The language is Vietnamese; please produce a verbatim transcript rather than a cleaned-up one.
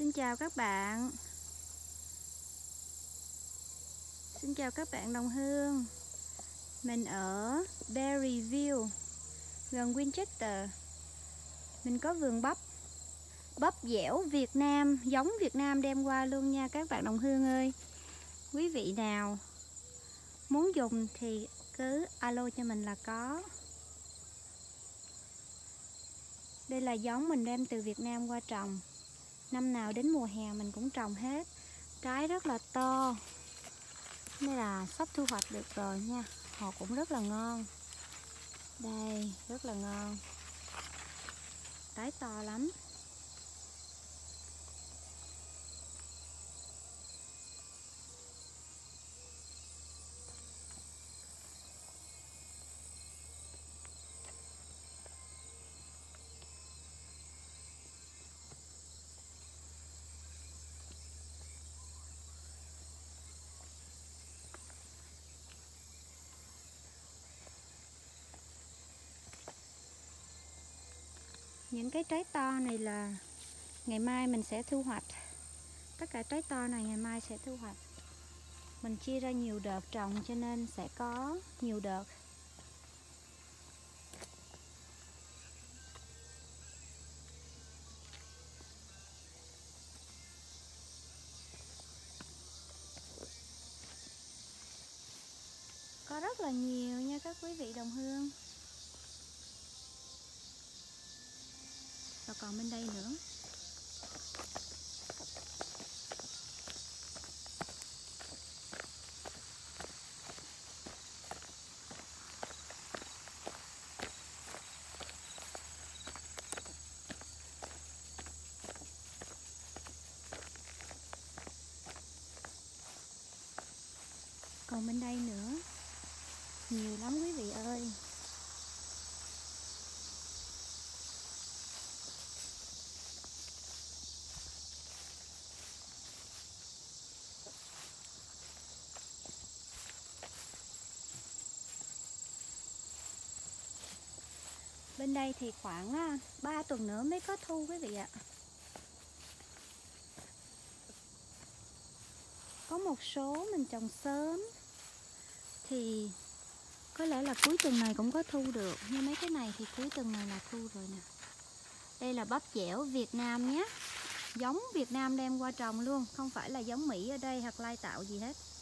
Xin chào các bạn. Xin chào các bạn đồng hương. Mình ở Berryville, gần Winchester. Mình có vườn bắp. Bắp dẻo Việt Nam, giống Việt Nam đem qua luôn nha các bạn đồng hương ơi. Quý vị nào muốn dùng thì cứ alo cho mình là có. Đây là giống mình đem từ Việt Nam qua trồng. Năm nào đến mùa hè mình cũng trồng hết. Trái rất là to. Đây là sắp thu hoạch được rồi nha. Họ cũng rất là ngon. Đây, rất là ngon. Trái to lắm. Những cái trái to này là ngày mai mình sẽ thu hoạch. Tất cả trái to này ngày mai sẽ thu hoạch. Mình chia ra nhiều đợt trồng cho nên sẽ có nhiều đợt. Có rất là nhiều nha các quý vị đồng hương. Và còn bên đây nữa. Còn bên đây nữa. Nhiều lắm quý vị ơi. Bên đây thì khoảng ba tuần nữa mới có thu quý vị ạ. Có một số mình trồng sớm thì có lẽ là cuối tuần này cũng có thu được. Nhưng mấy cái này thì cuối tuần này là thu rồi nè. Đây là bắp dẻo Việt Nam nhé. Giống Việt Nam đem qua trồng luôn. Không phải là giống Mỹ ở đây hoặc lai tạo gì hết.